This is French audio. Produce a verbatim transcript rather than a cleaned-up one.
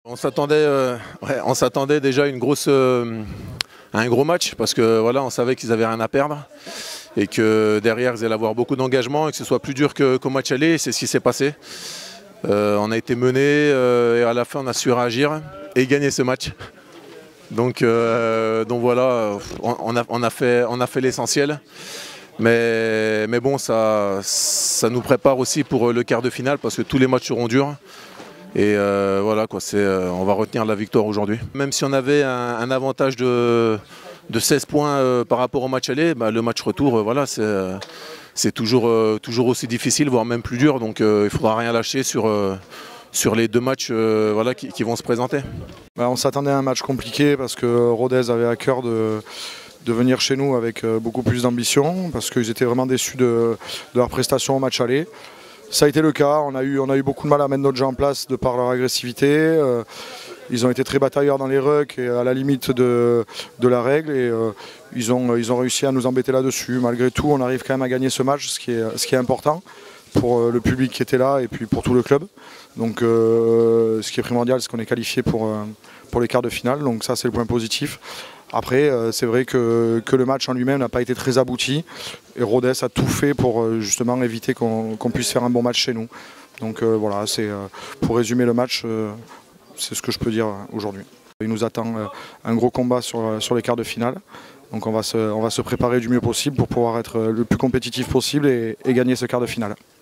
On s'attendait, euh, ouais, on s'attendait déjà à une grosse, euh, à un gros match parce que voilà, on savait qu'ils avaient rien à perdre et que derrière ils allaient avoir beaucoup d'engagement et que ce soit plus dur que, qu'au match aller. C'est ce qui s'est passé. Euh, on a été mené euh, et à la fin on a su réagir et gagner ce match. Donc, euh, donc voilà, on a, on a fait, on a fait l'essentiel. Mais, mais bon, ça, ça nous prépare aussi pour le quart de finale parce que tous les matchs seront durs. Et euh, voilà, quoi, c'est, euh, on va retenir la victoire aujourd'hui. Même si on avait un, un avantage de, de seize points euh, par rapport au match aller, bah, le match retour, euh, voilà, c'est, euh, c'est toujours, euh, toujours aussi difficile, voire même plus dur. Donc euh, il ne faudra rien lâcher sur, euh, sur les deux matchs euh, voilà, qui, qui vont se présenter. Bah, on s'attendait à un match compliqué parce que Rodez avait à cœur de, de venir chez nous avec beaucoup plus d'ambition, parce qu'ils étaient vraiment déçus de, de leur prestation au match aller. Ça a été le cas, on a, eu, on a eu beaucoup de mal à mettre notre jeu en place de par leur agressivité. Euh, ils ont été très batailleurs dans les rucks et à la limite de, de la règle. Et euh, ils, ont, ils ont réussi à nous embêter là-dessus. Malgré tout, on arrive quand même à gagner ce match, ce qui est, ce qui est important pour euh, le public qui était là et puis pour tout le club. Donc euh, ce qui est primordial, c'est qu'on est qualifié pour, euh, pour les quarts de finale. Donc ça, c'est le point positif. Après, euh, c'est vrai que, que le match en lui-même n'a pas été très abouti. Et Rodez a tout fait pour euh, justement éviter qu'on qu'on puisse faire un bon match chez nous. Donc euh, voilà, c'est, euh, pour résumer le match, euh, c'est ce que je peux dire aujourd'hui. Il nous attend euh, un gros combat sur, sur les quarts de finale. Donc on va, se, on va se préparer du mieux possible pour pouvoir être le plus compétitif possible et, et gagner ce quart de finale.